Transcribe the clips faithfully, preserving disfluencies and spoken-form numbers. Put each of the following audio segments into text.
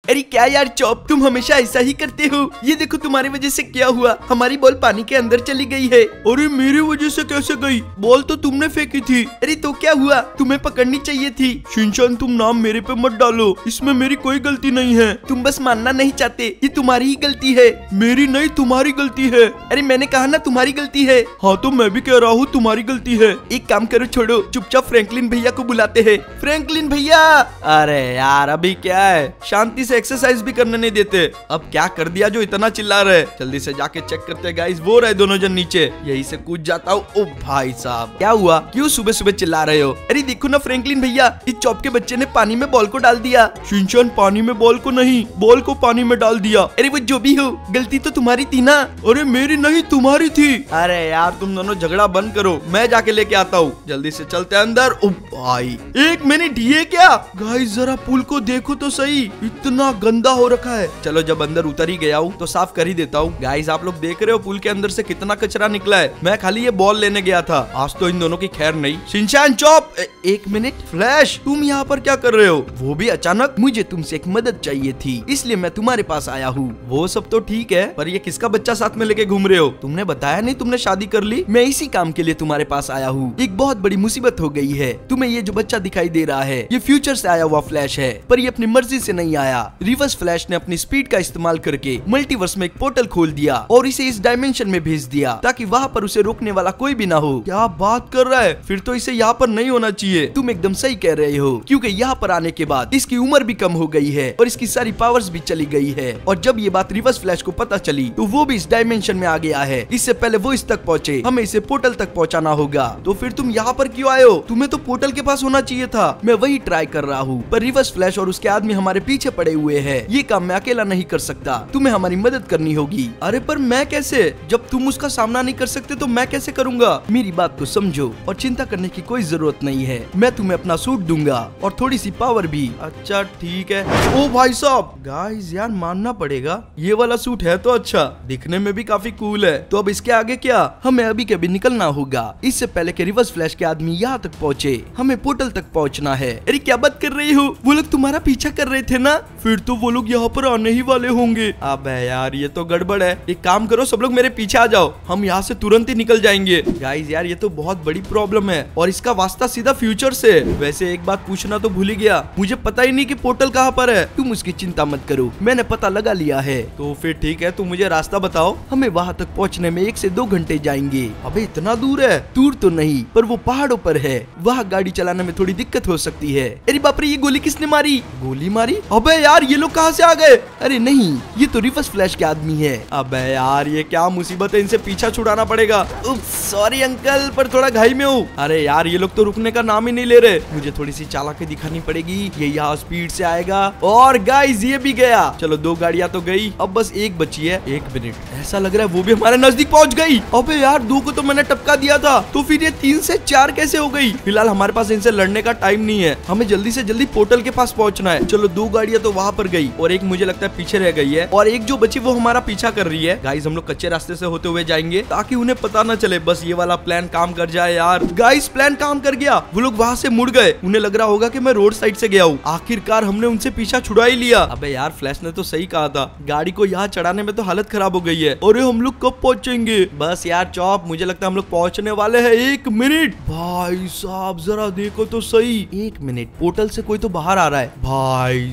अरे क्या यार चॉप, तुम हमेशा ऐसा ही करते हो। ये देखो तुम्हारी वजह से क्या हुआ, हमारी बॉल पानी के अंदर चली गई है। अरे मेरी वजह से कैसे गई? बॉल तो तुमने फेंकी थी। अरे तो क्या हुआ, तुम्हें पकड़नी चाहिए थी। शिनचैन तुम नाम मेरे पे मत डालो, इसमें मेरी कोई गलती नहीं है। तुम बस मानना नहीं चाहते, ये तुम्हारी ही गलती है। मेरी नहीं, तुम्हारी गलती है। अरे मैंने कहा ना तुम्हारी गलती है। हाँ तो मैं भी कह रहा हूँ तुम्हारी गलती है। एक काम करो, छोड़ो, चुपचाप फ्रैंकलिन भैया को बुलाते हैं। फ्रैंकलिन भैया। अरे यार अभी क्या है, शांति से एक्सरसाइज भी करने नहीं देते। अब क्या कर दिया जो इतना चिल्ला रहे। जल्दी से जाके चेक करते गाइस, वो रहे दोनों जन नीचे। यही से कूद जाता हूँ। ओ भाई साहब क्या हुआ, क्यों सुबह सुबह चिल्ला रहे हो? अरे देखो ना फ्रैंकलिन भैया, इस चॉप के बच्चे ने पानी में बॉल को डाल दिया। शिनचैन पानी में बॉल को नहीं, बॉल को पानी में डाल दिया। अरे वो जो भी हो, गलती तो तुम्हारी थी ना। अरे मेरी नहीं, तुम्हारी थी। अरे यार तुम दोनों झगड़ा बंद करो, मैं जाके लेके आता हूँ। जल्दी से चलते हैं अंदर। ओ भाई एक मिनट, ये क्या? गाइस जरा पुल को देखो तो सही, इतना गंदा हो रखा है। चलो जब अंदर उतर ही गया हूँ तो साफ कर ही देता हूँ। गाइस आप लोग देख रहे हो पुल के अंदर से कितना कचरा निकला है। मैं खाली ये बॉल लेने गया था, आज तो इन दोनों की खैर नहीं। शिनचैन चॉप, एक मिनट। फ्लैश तुम यहाँ पर क्या कर रहे हो? वो भी अचानक। मुझे तुमसे एक मदद चाहिए थी, इसलिए मैं तुम्हारे पास आया हूँ। वो सब तो ठीक है, पर ये किसका बच्चा साथ में लेके घूम रहे हो? तुमने बताया नहीं तुमने शादी कर ली। मैं इसी काम के लिए तुम्हारे पास आया हूँ। एक बहुत बड़ी मुसीबत हो गई है। तुम्हें ये जो बच्चा दिखाई दे रहा है, ये फ्यूचर से आया हुआ फ्लैश है, पर ये अपनी मर्जी से नहीं आया। रिवर्स फ्लैश ने अपनी स्पीड का इस्तेमाल करके मल्टीवर्स में एक पोर्टल खोल दिया और इसे इस डायमेंशन में भेज दिया, ताकि वहाँ पर उसे रोकने वाला कोई भी ना हो। क्या बात कर रहा है? फिर तो इसे यहाँ पर नहीं होना चाहिए। तुम एकदम सही कह रहे हो, क्योंकि यहाँ पर आने के बाद इसकी उम्र भी कम हो गई है और इसकी सारी पावर्स भी चली गई है। और जब ये बात रिवर्स फ्लैश को पता चली तो वो भी इस डायमेंशन में आ गया है। इससे पहले वो इस तक पहुँचे, हमें इसे पोर्टल तक पहुँचाना होगा। तो फिर तुम यहाँ पर क्यों आए हो? तुम्हें तो पोर्टल के पास होना चाहिए था। मैं वही ट्राई कर रहा हूँ, पर रिवर्स फ्लैश और उसके आदमी हमारे पीछे पड़े हुए हैं। ये काम मैं अकेला नहीं कर सकता, तुम्हें हमारी मदद करनी होगी। अरे पर मैं कैसे? जब तुम उसका सामना नहीं कर सकते तो मैं कैसे करूँगा? मेरी बात को समझो और चिंता करने की कोई जरूरत नहीं है। मैं तुम्हें अपना सूट दूंगा और थोड़ी सी पावर भी। अच्छा ठीक है। ओ भाई साहब, गाइस यार मानना पड़ेगा, ये वाला सूट है तो अच्छा, दिखने में भी काफी कूल है। तो अब इसके आगे क्या? हमें अभी के अभी निकलना होगा, इससे पहले कि रिवर्स फ्लैश के आदमी यहाँ तक पहुँचे। हमें पोर्टल तक पहुँचना है। अरे क्या बात कर रही हो, वो लोग तुम्हारा पीछा कर रहे थे ना? फिर तो वो लोग यहाँ पर आने ही वाले होंगे। अबे यार ये तो गड़बड़ है। एक काम करो, सब लोग मेरे पीछे आ जाओ, हम यहाँ से तुरंत ही निकल जाएंगे। गाइस यार ये तो बहुत बड़ी प्रॉब्लम है और इसका वास्ता सीधा फ्यूचर से। वैसे एक बात पूछना तो भूल ही गया, मुझे पता ही नहीं कि पोर्टल कहाँ पर है। तुम उसकी चिंता मत करो, मैंने पता लगा लिया है। तो फिर ठीक है, तुम मुझे रास्ता बताओ। हमें वहाँ तक पहुँचने में एक से दो घंटे जाएंगे। अबे इतना दूर है? दूर तो नहीं, पर वो पहाड़ों पर है, वहाँ गाड़ी चलाने में थोड़ी दिक्कत हो सकती है। अरे बाप रे, ये गोली किसने मारी? गोली मारी? अबे यार ये लोग कहाँ से आ गए? अरे नहीं, ये तो रिवर्स फ्लैश के आदमी है। अबे यार ये क्या मुसीबत है, इनसे पीछा छुड़ाना पड़ेगा। सॉरी अंकल, पर थोड़ा घाई में हूँ। अरे यार ये लोग तो रुकने का नाम ही नहीं ले रहे। मुझे थोड़ी सी चालाकी दिखानी पड़ेगी। ये यहाँ स्पीड से आएगा और गाइस ये भी गया। चलो दो गाड़ियां तो गई, अब बस एक बची है। एक मिनट, ऐसा लग रहा है वो भी हमारे नजदीक पहुंच गई। अबे यार दो को तो मैंने टपका दिया था, तो फिर ये तीन से चार कैसे हो गई? फिलहाल हमारे पास इनसे लड़ने का टाइम नहीं है, हमें जल्दी से जल्दी पोर्टल के पास पहुंचना है। चलो दो गाड़ियां तो वहां पर गई और एक मुझे लगता है पीछे रह गई है, और एक जो बची वो हमारा पीछा कर रही है। गाइस हम लोग कच्चे रास्ते से होते हुए जाएंगे ताकि उन्हें पता न चले। बस ये वाला प्लान काम कर जाए यार। गाइस प्लान काम कर गया, वो लोग वहाँ से मुड़ गए। उन्हें लग रहा होगा कि मैं रोड साइड से गया हूँ। आखिरकार हमने उनसे पीछा छुड़ा ही लिया। अबे यार फ्लैश ने तो सही कहा था, गाड़ी को यहाँ चढ़ाने में तो हालत खराब हो गई है। अरे हम लोग कब पहुंचेंगे? बस यार चॉप, मुझे लगता है हम लोग पहुंचने वाले हैं। एक मिनट भाई साहब, जरा देखो तो सही। एक मिनट, पोर्टल से कोई तो बाहर आ रहा है। भाई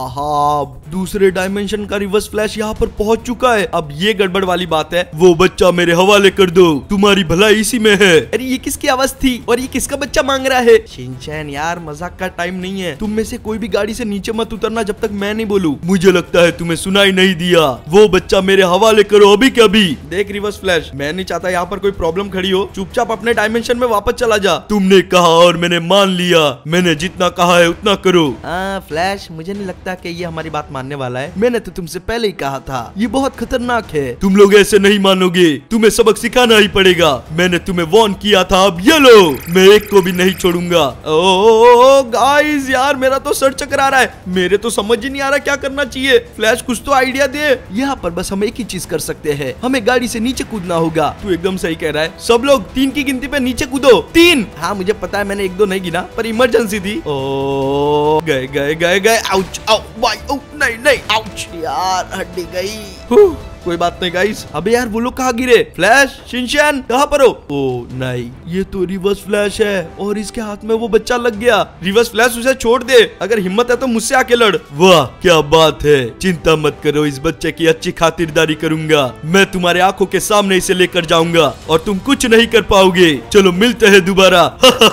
साहब, दूसरे डायमेंशन का रिवर्स फ्लैश यहाँ पर पहुंच चुका है। अब ये गड़बड़ वाली बात है। वो बच्चा मेरे हवाले कर दो, तुम्हारी भलाई इसी में है। अरे ये किसकी आवाज थी और ये किसका बच्चा मांग रहा है? शिनचैन यार मजाक का टाइम नहीं है, तुम में से कोई भी गाड़ी से नीचे मत उतरना जब तक मैं नहीं बोलूं। मुझे लगता है तुम्हें सुनाई नहीं दिया। वो बच्चा मेरे हवाले करो अभी के अभी। देख रिवर्स फ्लैश, मैं नहीं चाहता यहाँ पर कोई प्रॉब्लम खड़ी हो। चुपचाप अपने डायमेंशन में वापस चला जा। तुमने कहा और मैंने मान लिया, मैंने जितना कहा है उतना करो। हाँ फ्लैश, मुझे नहीं लगता कि ये हमारी बात मानने वाला है। मैंने तो तुमसे पहले ही कहा था, ये बहुत खतरनाक है। तुम लोग ऐसे नहीं मानोगे, तुम्हें सबक सिखाना ही पड़ेगा। मैंने तुम्हें वार्न किया था, अब ये लो, मैं एक को भी नहीं छोड़ूंगा। ओ गाइस यार मेरा तो सर चकरा रहा है, मेरे तो समझ ही नहीं आ रहा क्या करना चाहिए। फ्लैश कुछ तो आइडिया दे। यहाँ पर बस हम एक ही चीज कर सकते हैं, हमें गाड़ी से नीचे कूदना होगा। तू एकदम सही कह रहा है। सब लोग तीन की गिनती पे नीचे कूदो। तीन। हाँ मुझे पता है, मैंने एक दो नहीं गिना, पर इमरजेंसी थी। ओ गए गए गए गए। आउच, आउ, भाई, ओ, नहीं नहीं, आउच यार, हड्डी गई। कोई बात नहीं गाइस। अबे यार वो लोग कहाँ गिरे? फ्लैश, शिनचैन कहाँ पर हो? ओ नहीं, ये तो रिवर्स फ्लैश है और इसके हाथ में वो बच्चा लग गया। रिवर्स फ्लैश उसे छोड़ दे, अगर हिम्मत है तो मुझसे आके लड़। वाह क्या बात है, चिंता मत करो, इस बच्चे की अच्छी खातिरदारी करूंगा। मैं तुम्हारे आंखों के सामने इसे लेकर जाऊंगा और तुम कुछ नहीं कर पाओगे। चलो मिलते हैं दोबारा।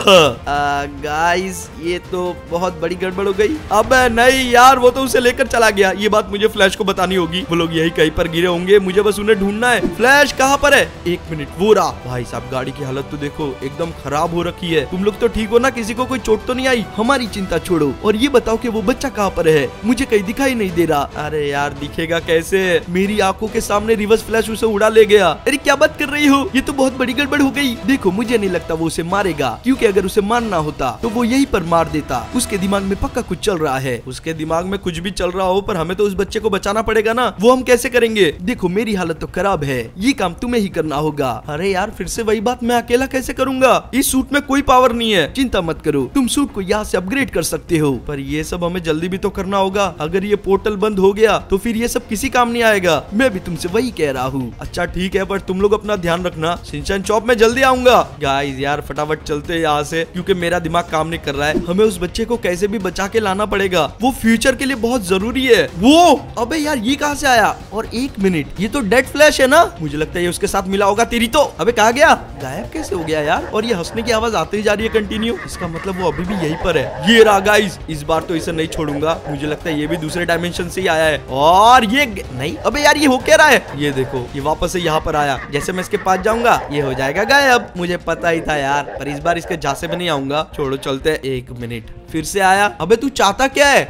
गाइस ये तो बहुत बड़ी गड़बड़ हो गई। अबे नहीं यार, वो तो उसे लेकर चला गया। ये बात मुझे फ्लैश को बतानी होगी। वो लोग यही कहीं पर गिरे होंगे, मुझे बस उन्हें ढूंढना है। फ्लैश कहाँ पर है? एक मिनट, वो रहा। भाई साहब गाड़ी की हालत तो देखो, एकदम खराब हो रखी है। तुम लोग तो ठीक हो ना? किसी को कोई चोट तो नहीं आई? हमारी चिंता छोड़ो और ये बताओ कि वो बच्चा कहाँ पर है? मुझे कहीं दिखाई नहीं दे रहा। अरे यार दिखेगा कैसे? मेरी आंखों के सामने रिवर्स फ्लैश उसे उड़ा ले गया। अरे क्या बात कर रही हो? ये तो बहुत बड़ी गड़बड़ हो गई। देखो मुझे नहीं लगता वो उसे मारेगा, क्योंकि अगर उसे मारना होता तो वो यहीं पर मार देता। उसके दिमाग में पक्का कुछ चल रहा है। उसके दिमाग में कुछ भी चल रहा हो, पर हमें तो उस बच्चे को बचाना पड़ेगा ना। वो हम कैसे करेंगे? देखो मेरी हालत तो खराब है, ये काम तुम्हें ही करना होगा। अरे यार फिर से वही बात, मैं अकेला कैसे करूंगा? इस सूट में कोई पावर नहीं है। चिंता मत करो, तुम सूट को यहाँ से अपग्रेड कर सकते हो, पर ये सब हमें जल्दी भी तो करना होगा। अगर ये पोर्टल बंद हो गया तो फिर ये सब किसी काम नहीं आएगा। मैं भी तुमसे वही कह रहा हूँ। अच्छा ठीक है, पर तुम लोग अपना ध्यान रखना। शिनचैन चॉप में जल्दी आऊंगा। गाइस यार फटाफट चलते हैं यहाँ से, क्योंकि मेरा दिमाग काम नहीं कर रहा है। हमें उस बच्चे को कैसे भी बचा के लाना पड़ेगा, वो फ्यूचर के लिए बहुत जरूरी है। वो अबे यार ये कहाँ से आया? और एक मिनट, ये तो डेड फ्लैश है ना? मुझे लगता है ये उसके साथ मिला होगा। तेरी तो अबे कहाँ गया? गायब कैसे हो गया यार? और ये हंसने की आवाज आती ही जा रही है कंटिन्यू। इसका मतलब वो अभी भी यहीं पर है। ये रहा गाइस, इस बार तो इसे नहीं छोड़ूंगा। मुझे लगता है ये भी दूसरे डायमेंशन से ही आया है। और ये नहीं, अबे यार ये हो क्या रहा है? ये देखो ये वापस से यहाँ पर आया। जैसे मैं इसके पास जाऊंगा ये हो जाएगा गायब। मुझे पता ही था यार, पर इस बार इसके झांसे में नहीं आऊंगा। छोड़ो चलते हैं। एक मिनट, फिर से आया। अबे तू चाहता क्या है?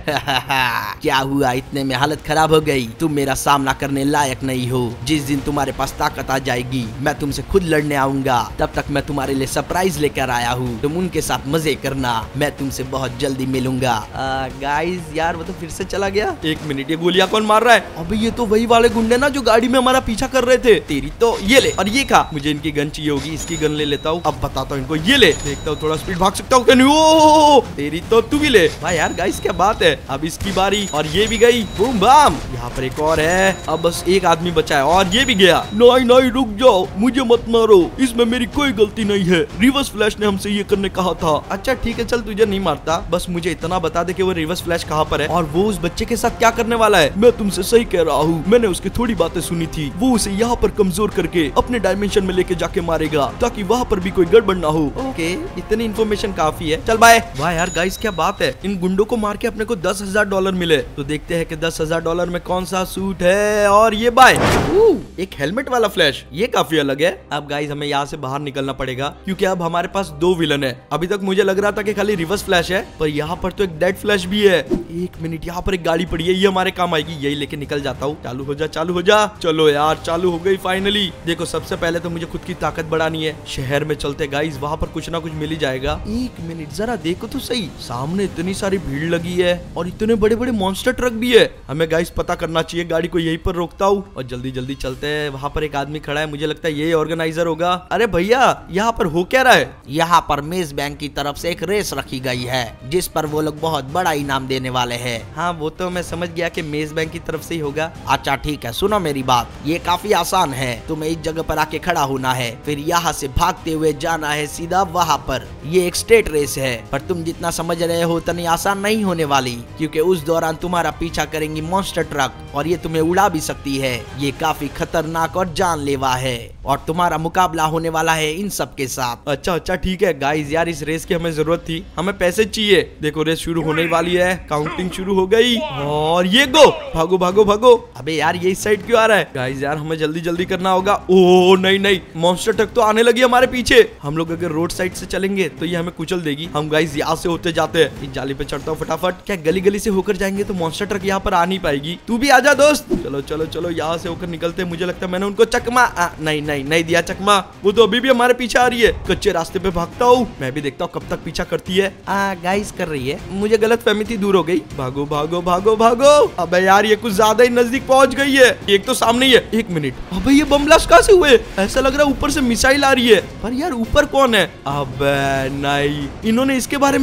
क्या हुआ, इतने में हालत खराब हो गई? तुम मेरा सामना करने लायक नहीं हो। जिस दिन तुम्हारे पास ताकत आ जाएगी मैं तुमसे खुद लड़ने आऊंगा। तब तक मैं तुम्हारे लिए सरप्राइज लेकर आया हूँ, तुम उनके साथ मजे करना। मैं तुमसे बहुत जल्दी मिलूंगा। गाइस यार वो तो फिर से चला गया। एक मिनट, ये गोलियां कौन मार रहा है? अबे ये तो वही वाले गुंडे ना जो गाड़ी में हमारा पीछा कर रहे थे। तेरी तो ये ले, और ये खा। मुझे इनकी गन चाहिए होगी, इसकी गन ले लेता हूँ। अब बताता हूँ इनको। ये ले, देखता हूँ थोड़ा स्पीड भाग सकता हूँ क्या नहीं। तेरी तो तू भी ले। भाई यार गाइस क्या बात है। अब इसकी बारी, और ये भी गई। Boom bam. यहाँ पर एक और है। अब बस एक आदमी बचा है और ये भी गया। नहीं नहीं रुक जाओ, मुझे मत मारो, इसमें मेरी कोई गलती नहीं है। रिवर्स फ्लैश ने हमसे ये करने कहा था। अच्छा ठीक है चल, तुझे नहीं मारता, बस मुझे इतना बता दे कि वो रिवर्स फ्लैश कहाँ पर है और वो उस बच्चे के साथ क्या करने वाला है। मैं तुमसे सही कह रहा हूँ, मैंने उसकी थोड़ी बातें सुनी थी। वो उसे यहाँ पर कमजोर करके अपने डायमेंशन में लेके जाके मारेगा, ताकि वहाँ पर भी कोई गड़बड़ ना हो। ओके, इतनी इन्फॉर्मेशन काफी है। चल बाय। वाह यार गाइस क्या बात है, इन गुंडों को मार के अपने को दस हजार डॉलर मिले। तो देखते हैं कि दस हजार डॉलर में कौन सा सूट है। और ये बाय, एक हेलमेट वाला फ्लैश, ये काफी अलग है। अब गाइस हमें यहाँ से बाहर निकलना पड़ेगा, क्योंकि अब हमारे पास दो विलन है। अभी तक मुझे लग रहा था कि खाली रिवर्स फ्लैश है, पर यहाँ पर तो एक डेड फ्लैश भी है। एक मिनट, यहाँ पर एक गाड़ी पड़ी है, ये हमारे काम आएगी। यही लेके निकल जाता हूँ। चालू हो जा, चालू हो जा। चलो यार चालू हो गई फाइनली। देखो सबसे पहले तो मुझे खुद की ताकत बढ़ानी है। शहर में चलते गाइस, वहाँ पर कुछ ना कुछ मिल ही जाएगा। एक मिनट जरा देखो तो सही, सामने इतनी सारी भीड़ लगी है और इतने बड़े बड़े मॉन्स्टर ट्रक भी है। हमें गाइस पता करना चाहिए। गाड़ी को यहीं पर रोकता हूँ और जल्दी जल्दी चलते हैं। वहाँ पर एक आदमी खड़ा है, मुझे लगता है ये ऑर्गेनाइजर होगा। अरे भैया यहाँ पर हो क्या रहा है? यहाँ पर मेज बैंक की तरफ से एक रेस रखी गई है, जिस पर वो लोग बहुत बड़ा इनाम देने वाले हैं। हाँ वो तो मैं समझ गया कि मेज बैंक की तरफ से ही होगा। अच्छा ठीक है, सुनो मेरी बात, ये काफी आसान है। तुम्हें इस जगह पर आके खड़ा होना है, फिर यहाँ से भागते हुए जाना है सीधा वहाँ पर। ये एक स्टेट रेस है, पर तुम जितना समझ रहे हो उतनी आसान नहीं होने वाली, क्योंकि उस दौरान तुम्हारा पीछा करेंगी मॉन्स्टर ट्रक और ये तुम्हें उड़ा भी सकती है। ये काफी खतरनाक और जानलेवा है और तुम्हारा मुकाबला होने वाला है इन सब के साथ। अच्छा अच्छा ठीक है गाइस, यार इस रेस की हमें जरूरत थी, हमें पैसे चाहिए। देखो रेस शुरू होने वाली है, काउंटिंग शुरू हो गई और ये गो, भागो भागो भागो। अबे यार ये इस साइड क्यों आ रहा है? गाइस यार हमें जल्दी जल्दी करना होगा। ओ नहीं नहीं, मॉन्स्टर ट्रक तो आने लगी हमारे पीछे। हम लोग अगर रोड साइड से चलेंगे तो ये हमें कुचल देगी। हम गाइस यहाँ से होते जाते हैं। इस जाली पे चढ़ता हूँ फटाफट। क्या गली गली से होकर जाएंगे तो मॉन्स्टर ट्रक यहाँ पर आ नहीं पाएगी। तू भी आजा दोस्त। चलो चलो चलो यहाँ से होकर निकलते। मुझे लगता है मैंने उनको चकमा आ, नहीं नहीं नहीं दिया चकमा। वो तो अभी भी हमारे पीछे आ रही है। कच्चे रास्ते पे भागता हूँ। मैं भी देखता हूँ कब तक पीछा करती है। आ, गाइस कर रही है। मुझे गलत फहमी थी, दूर हो गई। भागो भागो भागो भागो। अबे यार ये कुछ ज्यादा ही नजदीक पहुंच गई है। एक तो सामने ही है। एक मिनट, अबे ये बम ब्लास्ट कहाँ से हुए? ऐसा लग रहा है ऊपर से मिसाइल आ रही है। पर यार ऊपर कौन है? अबे नहीं, इन्होंने इसके बारे में तो बताया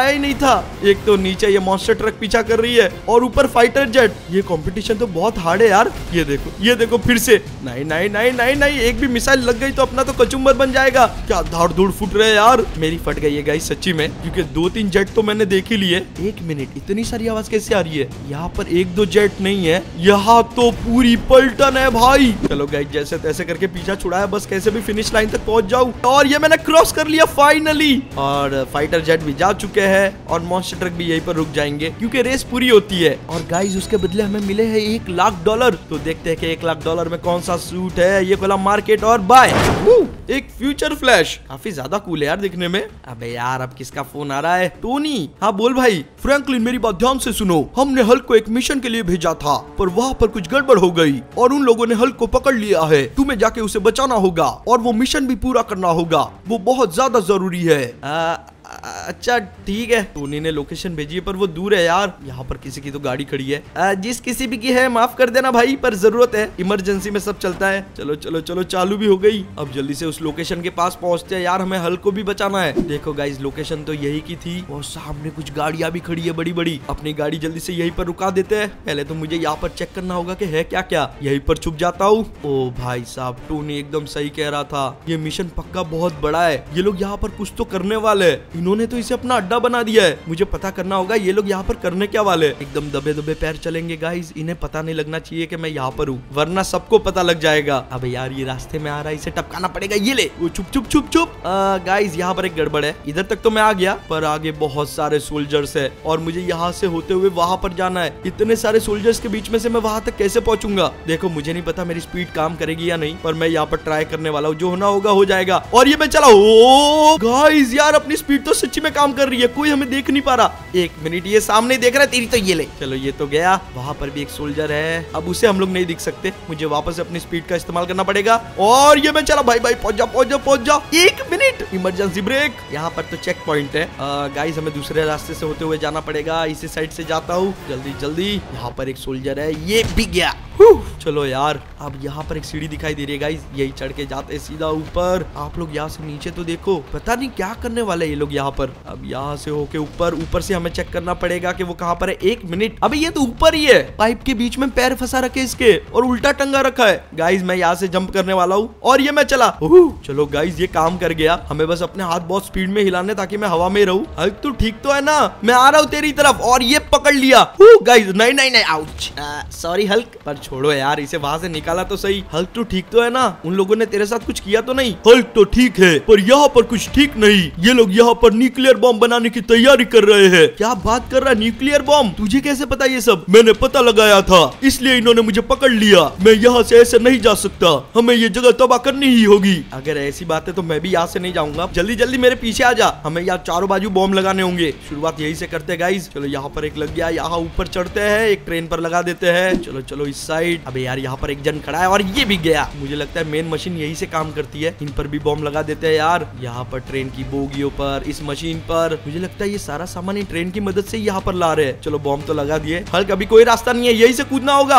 आया ही नहीं था। एक तो नीचे ये मॉन्स्टर ट्रक पीछा कर रही है और ऊपर फाइटर जेट। ये कंपटीशन तो बहुत हार्ड है यार। ये देखो ये देखो फिर से। नहीं नहीं नहीं नहीं नहीं, एक भी मिसाइल लग गई तो अपना तो कचुम्बर बन जाएगा। क्या धाड़ धूड़ फुट रहे यार। मेरी फट गई है गाइस सच्ची में, क्योंकि दो तीन जेट तो मैंने देख ही लिए। एक मिनट, इतनी सारी आवाज कैसे आ रही है? यहाँ पर एक दो जेट नहीं है, यहाँ तो पूरी पलटन है भाई। चलो गाइस जैसे तैसे करके पीछा छुड़ाया, बस कैसे भी फिनिश लाइन तक पहुंच जाऊं। और ये मैंने क्रॉस कर लिया फाइनली। और फाइटर जेट भी जा चुके हैं और मॉन्स्टर ट्रक भी यहीं पर रुक जाएंगे क्योंकि रेस पूरी होती है। और गाइस उसके बदले हमें मिले हैं एक लाख डॉलर। तो देखते हैं कि एक लाख डॉलर में कौन सा सूट है। ये खोला मार्केट और बाय। एक फ्यूचर फ्लैश, काफी ज्यादा कूल है यार दिखने में। अबे यार अब किसका फोन आ रहा है? टोनी। हाँ बोल भाई। फ्रैंकलिन मेरी बात ध्यान से सुनो, हमने हल्क को एक मिशन के लिए भेजा था, पर वहाँ पर कुछ गड़बड़ हो गई और उन लोगों ने हल्क को पकड़ लिया है। तुम्हें जाके उसे बचाना होगा और वो मिशन भी पूरा करना होगा। वो बहुत ज्यादा जरूरी है। आ, अच्छा ठीक है। टोनी ने लोकेशन भेजी है पर वो दूर है यार। यहाँ पर किसी की तो गाड़ी खड़ी है। आ, जिस किसी भी की है माफ कर देना भाई, पर जरूरत है, इमरजेंसी में सब चलता है। चलो चलो चलो चालू भी हो गई। अब जल्दी से उस लोकेशन के पास पहुंचते हैं यार, हमें हल्क को भी बचाना है। देखो गाइस लोकेशन तो यही की थी और सामने कुछ गाड़ियां भी खड़ी है बड़ी बड़ी। अपनी गाड़ी जल्दी से यहीं पर रुका देते हैं। पहले तो मुझे यहाँ पर चेक करना होगा कि है क्या क्या। यहीं पर छुप जाता हूँ। ओ भाई साहब टोनी एकदम सही कह रहा था, ये मिशन पक्का बहुत बड़ा है। ये लोग यहाँ पर कुछ तो करने वाले हैं। इन्होंने तो इसे अपना अड्डा बना दिया है। मुझे पता करना होगा ये लोग यहाँ पर करने क्या वाले। एकदम दबे दबे पैर चलेंगे गाइस, इन्हें पता नहीं लगना चाहिए कि मैं यहाँ पर हूँ, वरना सबको पता लग जाएगा। अबे यार ये रास्ते में आ रहा है, इसे टपकाना पड़ेगा। ये ले, वो चुप चुप चुप चुप। गाइस यहाँ पर एक गड़बड़ है। इधर तक तो मैं आ गया, पर आगे बहुत सारे सोल्जर्स है और मुझे यहाँ से होते हुए वहां पर जाना है। इतने सारे सोल्जर्स के बीच में से मैं वहां तक कैसे पहुंचूंगा? देखो मुझे नहीं पता मेरी स्पीड काम करेगी या नहीं, पर मैं यहाँ पर ट्राई करने वाला हूँ। जो होना होगा हो जाएगा। और ये मैं चला। ओ गाइस यार अपनी स्पीड तो सच्ची में काम कर रही है, कोई हमें देख नहीं पा रहा। एक मिनट, ये सामने देख रहा है तेरी, तो ये ले। चलो ये तो गया। वहां पर भी एक सोल्जर है, अब उसे हम लोग नहीं दिख सकते। मुझे वापस अपनी स्पीड का इस्तेमाल करना पड़ेगा। और ये मैं चला भाई भाई, पहुंच जा पहुंच जा पहुंच जा। एक मिनट, इमरजेंसी ब्रेक। यहाँ पर तो चेक पॉइंट है। गाइस हमें दूसरे रास्ते से होते हुए जाना पड़ेगा। इसी साइड से जाता हूँ जल्दी जल्दी। यहाँ पर एक सोल्जर है, ये भी गया। चलो यार अब यहाँ पर एक सीढ़ी दिखाई दे रही है गाइस, यही चढ़ के जाते सीधा ऊपर। आप लोग यहाँ से नीचे तो देखो, पता नहीं क्या करने वाले ये लोग यहाँ पर। अब यहाँ से होके ऊपर, ऊपर से हमें चेक करना पड़ेगा कि वो कहाँ पर है। एक मिनट, अबे ये तो ऊपर ही है। पाइप के बीच में पैर फंसा रखे इसके और उल्टा टंगा रखा है। गाइस मैं यहाँ से जंप करने वाला हूँ और ये मैं चला। चलो गाइस ये काम कर गया। हमें बस अपने हाथ बहुत स्पीड में हिलाने ताकि मैं हवा में रहूं। हल्क तू ठीक तो है ना? मैं आ रहा हूँ तेरी तरफ। और ये पकड़ लिया गाइस। नहीं नहीं नहीं, आउच, सॉरी हल्क। पर छोड़ो यार, इसे वहां से निकाला तो सही। हल्क तू ठीक तो है ना? उन लोगों ने तेरे साथ कुछ किया तो नहीं? हल्क तो ठीक है, पर यहाँ पर कुछ ठीक नहीं। ये लोग यहाँ पर न्यूक्लियर बॉम्ब बनाने की तैयारी कर रहे हैं। क्या बात कर रहा है? Nuclear bomb? तुझे कैसे पता ये सब? मैंने पता लगाया था, इसलिए इन्होंने मुझे पकड़ लिया। मैं यहाँ से ऐसे नहीं जा सकता, हमें ये जगह तबाह करनी ही होगी। अगर ऐसी बात है तो मैं भी यहाँ से नहीं जाऊंगा। जल्दी जल्दी मेरे पीछे आ जा, हमें यहाँ चारों बाजू बॉम्ब लगाने होंगे। शुरुआत यही से करते हैं गाइस। चलो यहाँ पर एक लग गया, यहाँ ऊपर चढ़ते हैं, एक ट्रेन पर लगा देते हैं। चलो चलो इस साइड। अबे यार यहाँ पर एक जन खड़ा है और ये भी गया। मुझे लगता है मेन मशीन यही से काम करती है, इन पर भी बॉम्ब लगा देते हैं यार। यहाँ पर ट्रेन की बोगियों पर, इस मशीन पर। मुझे लगता है ये सारा सामान ट्रेन की मदद से यहाँ पर ला रहे हैं। चलो बॉम्ब तो लगा दिए। हल्क अभी कोई रास्ता नहीं है, यही से कूदना होगा।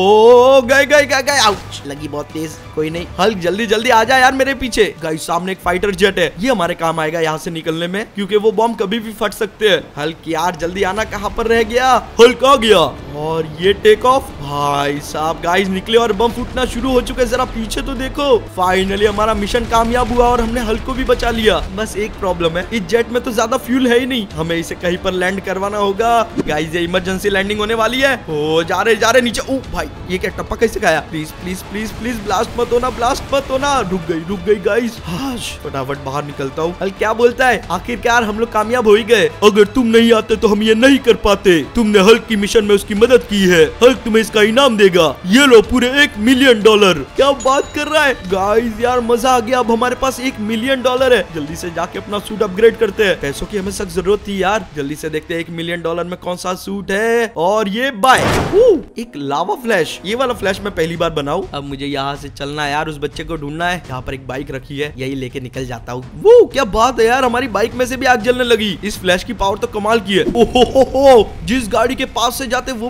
ओ गए गए गए गए, आउच, लगी बहुत तेज। कोई नहीं हल्क, जल्दी जल्दी आ जा यार मेरे पीछे। गाइस सामने एक फाइटर जेट है, ये हमारे काम आएगा यहाँ से निकलने में, क्योंकि वो बॉम्ब कभी भी फट सकते हैं। हल्क यार जल्दी आना, कहाँ पर रह गया? हल्क आ गया और ये टेक ऑफ। भाई साहब गाइस निकले और बम फूटना शुरू हो चुके। जरा पीछे तो देखो। फाइनली हमारा मिशन कामयाब हुआ और हमने हल्क को भी बचा लिया। बस एक प्रॉब्लम है, इस जेट में तो ज्यादा फ्यूल है ही नहीं, हमें इसे कहीं पर लैंड करवाना होगा। गाइस ये इमरजेंसी लैंडिंग होने वाली है। ओ जा रहे जा रहे नीचे। ओ भाई ये क्या टप्पा कैसे खाया? Please please please please blast मत होना, ब्लास्ट मत होना। रुक गई रुक गई गाइस। फटाफट बाहर निकलता हूँ। हल्क क्या बोलता है? आखिरकार हम लोग कामयाब हो ही गए। अगर तुम नहीं आते तो हम ये नहीं कर पाते। तुमने हल्क की मिशन में उसकी मदद की है, हल्क तुम्हें इसका इनाम देगा। ये लो पूरे एक मिलियन डॉलर। क्या बात कर रहा है? गाइस यार मजा आ गया, अब हमारे पास एक मिलियन डॉलर है। जल्दी से जाके अपना सूट अपग्रेड करते हैं। पैसों की हमें सख्त जरूरत थी यार। जल्दी से देखते हैं एक मिलियन डॉलर में कौन सा सूट है। और ये बाय। एक लावा फ्लैश, ये वाला फ्लैश मैं पहली बार बनाऊं। अब मुझे यहाँ से चलना है यार, उस बच्चे को ढूंढना है। यहाँ पर एक बाइक रखी है, यही लेके निकल जाता हूँ। वो क्या बात है यार, हमारी बाइक में से भी आग जलने लगी। इस फ्लैश की पावर तो कमाल की है। ओहो, जिस गाड़ी के पास से जाते वो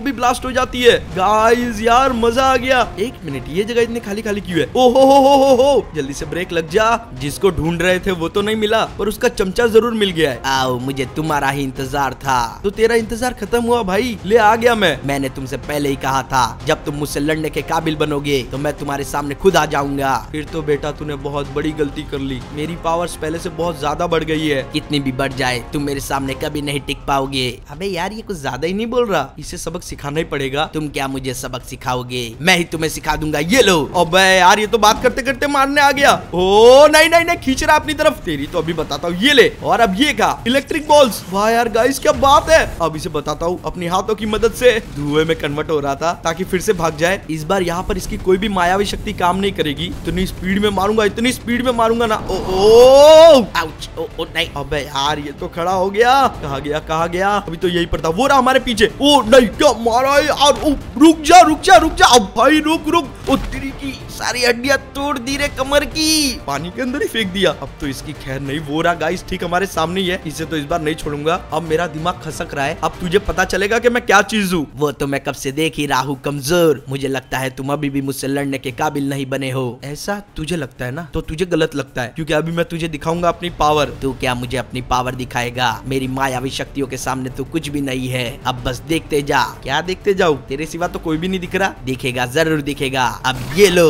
भी ब्लास्ट हो जाती है। गाइस यार मजा आ गया। एक मिनट, ये जगह इतनी खाली खाली क्यों है? ओ हो हो हो हो हो, जल्दी से ब्रेक लग जा। जिसको ढूंढ रहे थे वो तो नहीं मिला, पर उसका चमचा जरूर मिल गया है। आओ, मुझे तुम्हारा ही इंतजार था। तो तेरा इंतजार खत्म हुआ भाई, ले आ गया मैं। मैंने तुमसे पहले ही कहा था, जब तुम मुझसे लड़ने के काबिल बनोगे तो मैं तुम्हारे सामने खुद आ जाऊंगा। फिर तो बेटा तूने बहुत बड़ी गलती कर ली। मेरी पावर्स पहले से बहुत ज्यादा बढ़ गई है। कितनी भी बढ़ जाए तुम मेरे सामने कभी नहीं टिक पाओगे। अबे यार ये कुछ ज्यादा ही नहीं बोल रहा, इसे सबक सिखाना ही पड़ेगा। तुम क्या मुझे सबक सिखाओगे? मैं ही तुम्हें सिखा दूंगा। ये लो। अबे यार ये तो बात करते करते मारने आ गया। ओ नहीं नहीं नहीं, खींच रहा अपनी तरफ। तेरी तो अभी बताता हूँ, ये ले। और अब ये का इलेक्ट्रिक बॉल्स। वाह यार गाइस क्या बात है। अब इसे बताता हूँ, अपनी हाथों की मदद से धुएं में कन्वर्ट हो रहा था ताकि फिर से भाग जाए। इस बार यहाँ पर इसकी कोई भी मायावी शक्ति काम नहीं करेगी। इतनी स्पीड में मारूंगा, इतनी स्पीड में मारूंगा ना। ओ ओ आउच, ओ, ओ नहीं। अबे यार ये तो खड़ा हो गया। कहा गया कहा गया, अभी तो यही पड़ता। वो रहा हमारे पीछे। ओ नहीं, क्या मारा है यार। ओ, रुक जा रुक जा रुक जा। अब भाई रुक रुक। ओ तेरी की सारी हड्डियां तोड़ दी रे कमर की। पानी के अंदर ही फेंक दिया। अब तो इसकी खैर नहीं। वो रहा गाइस ठीक हमारे सामने ही है। इसे तो इस बार नहीं छोड़ूंगा। अब मेरा दिमाग खसक रहा है। अब तुझे पता चलेगा कि मैं क्या चीज हूँ। वो तो मैं कब से देख ही रहा हूँ, कमजोर। मुझे लगता है तुम अभी भी मुझसे लड़ने के काबिल नहीं बने हो। ऐसा तुझे लगता है ना, तो तुझे गलत लगता है, क्योंकि अभी मैं तुझे दिखाऊंगा अपनी पावर। तू क्या मुझे अपनी पावर दिखाएगा? मेरी मायावी शक्तियों के सामने तो कुछ भी नहीं है। अब बस देखते जा। क्या देखते जाऊँ? तेरे सिवा तो कोई भी नहीं दिख रहा। दिखेगा, जरूर दिखेगा। अब ये लो।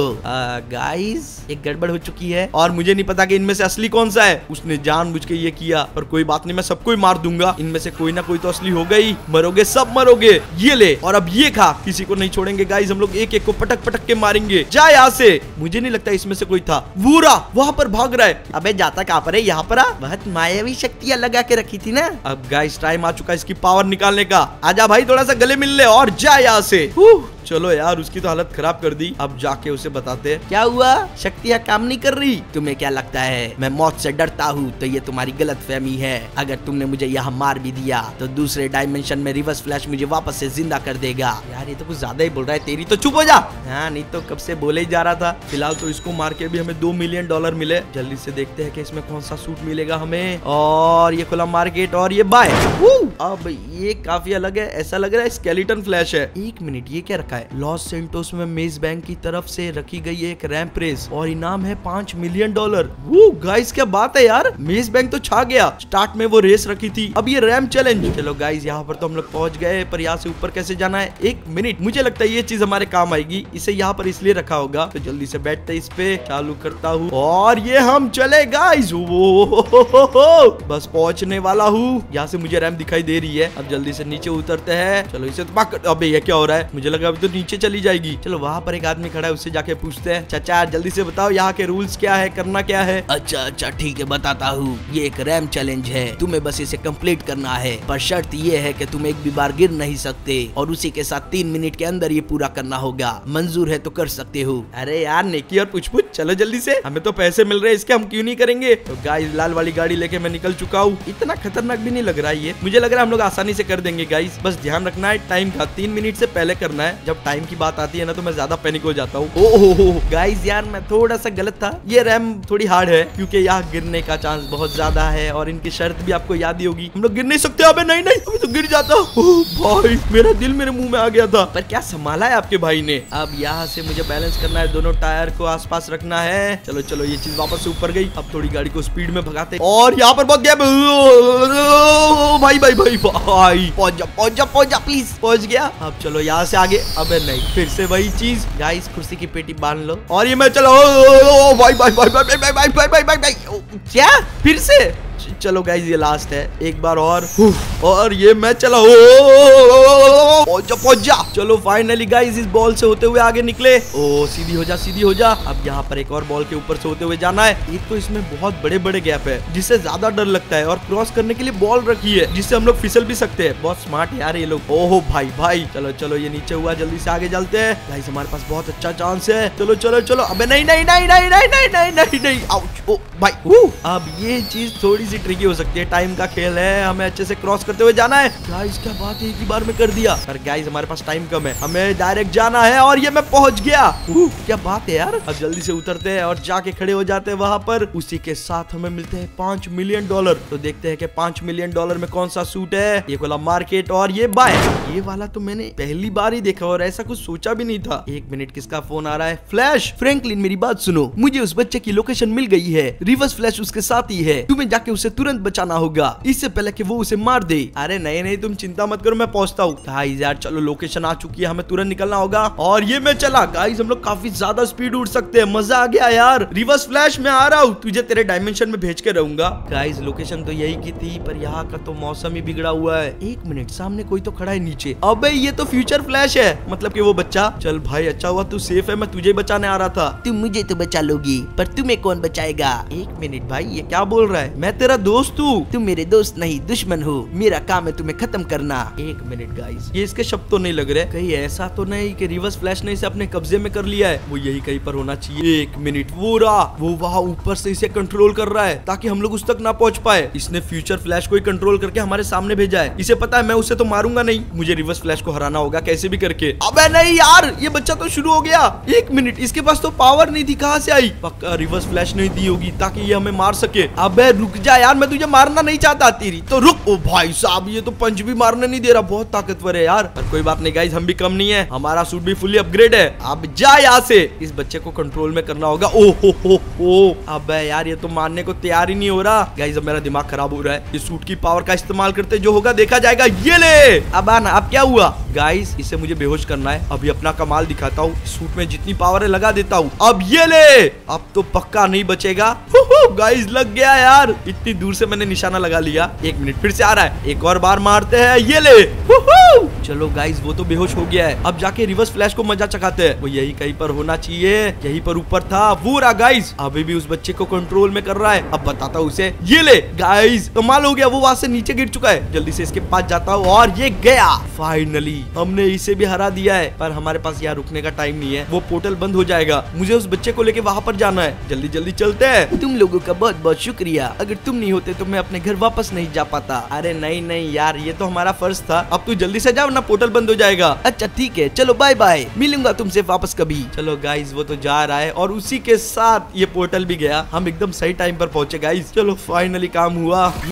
गाइस एक गड़बड़ हो चुकी है और मुझे नहीं पता कि इनमें से असली कौन सा है। उसने जानबूझ के ये किया, पर कोई बात नहीं, मैं सबको ही मार दूंगा। इनमें से कोई ना कोई तो असली हो गई। मरोगे सब मरोगे। ये ले। और अब ये खा। किसी को नहीं छोड़ेंगे गाइस, हम लोग एक एक को पटक पटक के मारेंगे। जा यहाँ से। मुझे नहीं लगता इसमें से कोई था। वूरा वहां पर भाग रहा है। अबे जाता कहाँ पर है? यहाँ पर आ। बहुत मायावी शक्तियाँ लगा के रखी थी ना। अब गाइस टाइम आ चुका है इसकी पावर निकालने का। आजा भाई थोड़ा सा गले मिल ले और जा यहाँ से। चलो यार उसकी तो हालत खराब कर दी। अब जाके उसे बताते हैं क्या हुआ। शक्तियाँ काम नहीं कर रही? तुम्हें क्या लगता है मैं मौत से डरता हूँ? तो ये तुम्हारी गलतफहमी है। अगर तुमने मुझे यहाँ मार भी दिया तो दूसरे डायमेंशन में रिवर्स फ्लैश मुझे वापस से जिंदा कर देगा। यार ये तो कुछ ज्यादा ही बोल रहा है। तेरी तो चुप हो जा। हाँ नहीं तो कब से बोले ही जा रहा था। फिलहाल तो इसको मार के भी हमें दो मिलियन डॉलर मिले। जल्दी से देखते हैं कि इसमें कौन सा सूट मिलेगा हमें। और ये खुला मार्केट और ये बाय। अब ये काफी अलग है। ऐसा लग रहा है स्केलेटन फ्लैश है। एक मिनट, ये क्या रखा है? लॉस सेंटोस में मेज बैंक की तरफ से रखी गई एक रैंप रेस और इनाम है पांच मिलियन डॉलर। वो गाइस क्या बात है यार, मेज बैंक तो छा गया। स्टार्ट में वो रेस रखी थी, अब ये रैंप चैलेंज। चलो गाइस यहाँ पर तो हम लोग पहुंच गए, पर यहाँ से ऊपर कैसे जाना है? एक मिनट, मुझे लगता है ये चीज हमारे काम आएगी। इसे यहाँ पर इसलिए रखा होगा। तो जल्दी से बैठते इस पे, चालू करता हूँ और ये हम चले गाइस। बस पहुंचने वाला हूँ। यहाँ से मुझे रैंप दिखाई दे रही है। अब जल्दी से नीचे उतरते हैं। चलो इसे तो पकड़। अबे ये क्या हो रहा है? मुझे लगा अभी तो नीचे चली जाएगी। चलो वहाँ पर एक आदमी खड़ा है, उससे जाके पूछते हैं। चाचा जल्दी से बताओ यहाँ के रूल्स क्या है, करना क्या है? अच्छा अच्छा ठीक है बताता हूँ। ये एक रैंप चैलेंज है, तुम्हें बस इसे कंप्लीट करना है। पर शर्त ये है कि तुम एक भी बार गिर नहीं सकते और उसी के साथ तीन मिनट के अंदर ये पूरा करना होगा। मंजूर है तो कर सकते हो। अरे यार नेकी और पूछ पूछ। चलो जल्दी से, हमें तो पैसे मिल रहे हैं इसके, हम क्यों नहीं करेंगे? तो गाइस लाल वाली गाड़ी लेके मैं निकल चुका हूँ। इतना खतरनाक भी नहीं लग रहा है ये। मुझे लग रहा है हम लोग आसानी से कर देंगे गाइस। बस ध्यान रखना है टाइम का, तीन मिनट से पहले करना है। जब टाइम की बात आती है ना तो मैं ज्यादा पैनिक हो जाता हूँ। ओह गाइस यार मैं थोड़ा सा गलत था। ये रैंप थोड़ी हार्ड है क्योंकि यहाँ गिरने का चांस बहुत ज्यादा है और इनकी शर्त भी आपको याद ही होगी। हम लोग गिर नहीं सकते। अबे नहीं नहीं, अभी तो गिर जाता। भाई मेरा दिल मेरे मुंह में आ गया था। पर क्या संभाला है आपके भाई ने। अब यहाँ से मुझे बैलेंस करना है, दोनों टायर को आसपास रखना है। चलो चलो ये चीज वापस से ऊपर गई। अब थोड़ी गाड़ी को स्पीड में भगाते और यहाँ पर बहुत गया। भाई भाई भाई भाई पहुंच जा पहुंच जा पहुंच जा प्लीज। पहुंच गया। अब चलो यहाँ से आगे। अबे नहीं, फिर से वही चीज। गाइस कुर्सी की पेटी बांध लो और ये मैं चलो। भाई भाई भाई भाई भाई भाई भाई भाई भाई भाई क्या फिर से? चलो गाइस ये लास्ट है, एक बार और। और ये मैं चला। पहुंच जा पहुंच जा। चलो फाइनली गाइस इस बॉल से होते हुए आगे निकले। ओ सीधी हो जा सीधी हो जा। अब यहाँ पर एक और बॉल के ऊपर से होते हुए जाना है। एक तो इसमें बहुत बड़े बड़े गैप है जिससे ज्यादा डर लगता है और क्रॉस करने के लिए बॉल रखी है जिससे हम लोग फिसल भी सकते हैं। बहुत स्मार्ट यार ये लोग। ओहो भाई भाई चलो चलो ये नीचे हुआ, जल्दी से आगे चलते हैं गाइस, हमारे पास बहुत अच्छा चांस है। चलो चलो चलो। अबे नहीं नहीं नहीं नहीं नहीं नहीं नहीं नहीं नहीं। आउच। ओ भाई अब ये चीज थोड़ी सी ट्रिकी हो सकती है। टाइम का खेल है, हमें अच्छे से क्रॉस करते हुए जाना है। गाइस क्या बात है, एक ही बार में कर दिया। पर गाइस हमारे पास टाइम कम है, हमें डायरेक्ट जाना है और ये मैं पहुंच गया। क्या बात है यार। अब जल्दी से उतरते हैं और जाके खड़े हो जाते हैं वहां पर। उसी के साथ हमें मिलते हैं पांच मिलियन डॉलर। तो देखते हैं कि पांच मिलियन डॉलर में कौन सा सूट है। ये वाला मार्केट और ये बाय। ये वाला तो मैंने पहली बार ही देखा और ऐसा कुछ सोचा भी नहीं था। एक मिनट, किसका फोन आ रहा है? फ्लैश। फ्रैंकलिन मेरी बात सुनो, मुझे उस बच्चे की लोकेशन मिल गई है। रिवर्स फ्लैश उसके साथ ही है। तुम्हें जाके उसे तुरंत बचाना होगा, इससे पहले कि वो उसे मार दे। अरे नहीं नहीं, तुम चिंता मत करो, मैं पहुंचता हूँ। गाइस यार चलो, लोकेशन आ चुकी है, हमें तुरंत निकलना होगा। और ये मैं चला। गाइस हम लोग काफी ज्यादा स्पीड उड़ सकते हैं, मजा आ गया यार। रिवर्स फ्लैश मैं आ रहा हूँ, तुझे तेरे डायमेंशन में भेज के रहूंगा। गाइस लोकेशन तो यही की थी, पर यहाँ का तो मौसम ही बिगड़ा हुआ है। एक मिनट, सामने कोई तो खड़ा है नीचे। अबे ये तो फ्यूचर फ्लैश है, मतलब कि वो बच्चा। चल भाई अच्छा हुआ तू सेफ है, मैं तुझे बचाने आ रहा था। तुम मुझे तो बचा लोगी, पर तुम्हें कौन बचाएगा? एक मिनट भाई, ये क्या बोल रहा है? मैं तेरा दोस्त हूँ। तुम मेरे दोस्त नहीं दुश्मन हो, मेरा काम है तुम्हें खत्म करना। एक मिनट गाइस, ये इसके शब्द तो नहीं लग रहे। कहीं ऐसा तो नहीं कि रिवर्स फ्लैश ने इसे अपने कब्जे में कर लिया है? वो यही कहीं पर होना चाहिए। एक मिनट, वो रहा, वो वहाँ ऊपर से इसे कंट्रोल कर रहा है ताकि हम लोग उस तक ना पहुंच पाए। इसने फ्यूचर फ्लैश को ही कंट्रोल करके हमारे सामने भेजा है। इसे पता है मैं उसे तो मारूंगा नहीं, मुझे रिवर्स फ्लैश को हराना होगा कैसे भी करके। अबे नहीं यार, ये बच्चा तो शुरू हो गया। एक मिनट, इसके पास तो पावर नहीं थी, कहाँ से आई? पक्का रिवर्स फ्लैश नहीं दी होगी ताकि ये हमें मार सके। अबे रुक जा यार, मैं तुझे मारना नहीं चाहता। तेरी तो रुक। ओ भाई साहब, ये तो पंच भी मारने नहीं दे रहा, बहुत ताकतवर है यार। पर कोई बात नहीं गाइस, हम भी कम नहीं है, हमारा सूट भी फुली अपग्रेड है। अब जा यहाँ से, इस बच्चे को कंट्रोल में करना होगा। ओ हो हो हो, अबे यार ये तो मानने को तैयार ही नहीं हो रहा। गाइस अब मेरा दिमाग खराब हो रहा है, इस सूट की पावर का इस्तेमाल करते जो होगा देखा जाएगा। ये ले, अब आना, अब क्या हुआ? गाइस इसे मुझे बेहोश करना है, अभी अपना कमाल दिखाता हूँ। सूट में जितनी पावर है लगा देता हूँ। अब ये ले, अब तो पक्का नहीं बचेगा। गाइस लग गया यार, इतनी दूर से मैंने निशाना लगा लिया। एक मिनट, फिर से आ रहा है, एक और बार मारते हैं। ये ले, चलो गाइस वो तो बेहोश हो गया है। अब जाके रिवर्स फ्लैश को मजा चखाते हैं। वो यही कहीं पर होना चाहिए, यहीं पर ऊपर था। वो रहा गाइस, अभी भी उस बच्चे को कंट्रोल में कर रहा है। अब बताता हूँ उसे। ये ले गाइस, कमाल हो गया, वो वहां से नीचे गिर चुका है। जल्दी से इसके पास जाता हूँ और ये गया। फाइनली हमने इसे भी हरा दिया है। पर हमारे पास यहाँ रुकने का टाइम नहीं है, वो पोर्टल बंद हो जाएगा। मुझे उस बच्चे को लेके वहां पर जाना है। जल्दी जल्दी चलते हैं। तुम लोगों का बहुत बहुत शुक्रिया, अगर तुम नहीं होते तो मैं अपने घर वापस नहीं जा पाता। अरे नहीं नहीं यार, ये तो हमारा फर्ज था। अब तू जल्दी से जाओ ना, पोर्टल बंद हो जाएगा। अच्छा ठीक है, चलो बाय बाय, मिलूंगा तुमसे वापस कभी। चलो गाइस वो तो जा रहा है और उसी के साथ ये पोर्टल भी गया। हम एकदम सही टाइम पर पहुंचे गाइस। चलो फाइनली काम हुआ।